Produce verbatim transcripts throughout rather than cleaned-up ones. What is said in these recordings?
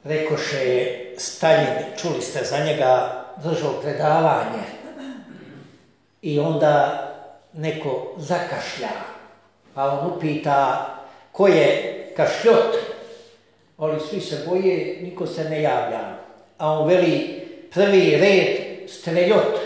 Rekoše je Staljin, čuli ste za njega, držao predavanje i onda neko zakašlja, pa on upita ko je kašljot, ali svi se boje, niko se ne javlja, a on veli prvi red streljot.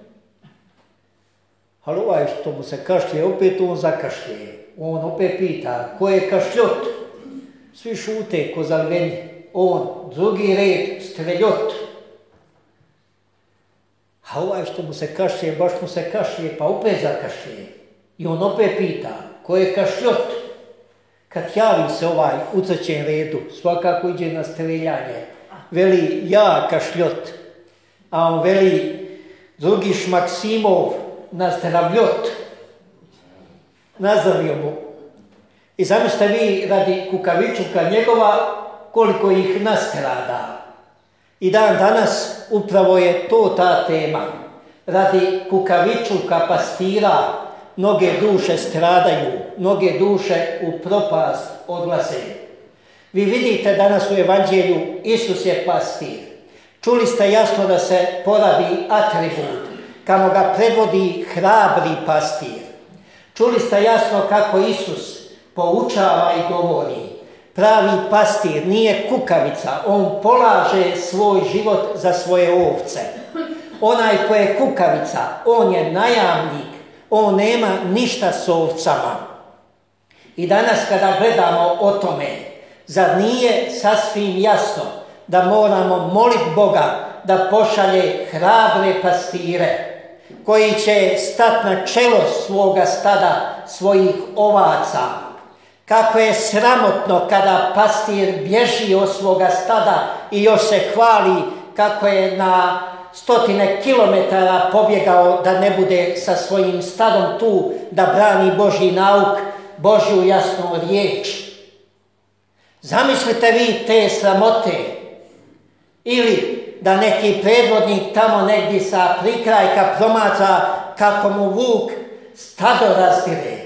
Ali ovaj što mu se kašlje, opet on zakašlje, on opet pita ko je kašljot, svi šute ko zaliveni, on drugi red streljot. A ovaj što mu se kašlje, baš mu se kašlje, pa opet zakašlje. I on opet pita, ko je kašljot? Kad javi se ovaj u trećem redu, svakako iđe na streljanje, veli ja kašljot, a on veli drugiš Maksimov nazdravljot. Nazdravio mu. I zamislite vi radi kukavičuka njegova koliko ih nastrada. I dan danas upravo je to ta tema. Radi kukavičuka pastira mnoge duše stradaju, mnoge duše u propast odlaze. Vi vidite danas u evanđelju Isus je pastir. Čuli ste jasno da se porabi atribut, kamo ga predvodi hrabri pastir. Čuli ste jasno kako Isus poučava i govori. Pravi pastir nije kukavica, on polaže svoj život za svoje ovce. Onaj ko je kukavica, on je najamnik, on nema ništa s ovcama. I danas kada gledamo o tome, zar nije sasvim jasno da moramo moliti Boga da pošalje hrabre pastire koji će stati na čelo svoga stada, svojih ovaca. Kako je sramotno kada pastir bježi od svoga stada i još se hvali kako je na stotine kilometara pobjegao da ne bude sa svojim stadom tu da brani Božji nauk, Božju jasnu riječ. Zamislite vi te sramote. Ili da neki predvodnik tamo negdje sa prikrajka promatra kako mu vuk stado razdire.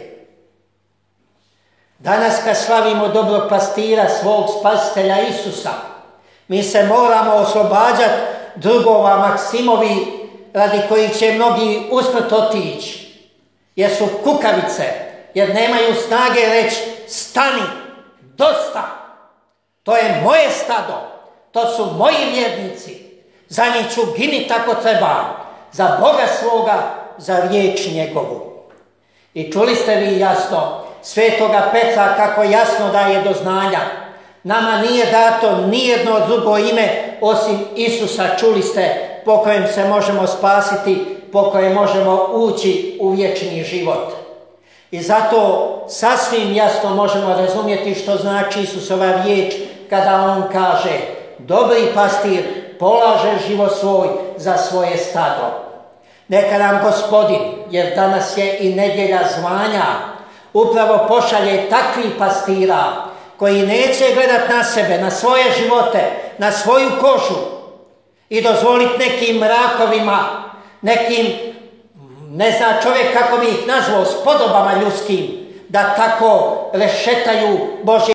Danas kad slavimo dobrog pastira, svog spasitelja Isusa, mi se moramo oslobađati drugova Maksimovi radi koji će mnogi usmrt otići. Jer su kukavice, jer nemaju snage reći stani, dosta. To je moje stado, to su moji vjernici. Za njih ću giniti ako treba, za Boga svoga, za riječ njegovu. I čuli ste vi jasno Svetoga Petra kako jasno daje do znanja. Nama nije dato nijedno drugo ime osim Isusa, čuli ste, po kojem se možemo spasiti, po kojem možemo ući u vječni život. I zato sasvim jasno možemo razumjeti što znači Isusova riječ kada on kaže dobri pastir polaže život svoj za svoje stado. Neka nam Gospodin, jer danas je i nedjelja zvanja, upravo pošalje takvih pastira koji neće gledat na sebe, na svoje živote, na svoju kožu i dozvoliti nekim mrakovima, nekim, ne zna čovjek kako bi ih nazvao, spodobama ljudskim, da tako rešetaju Božje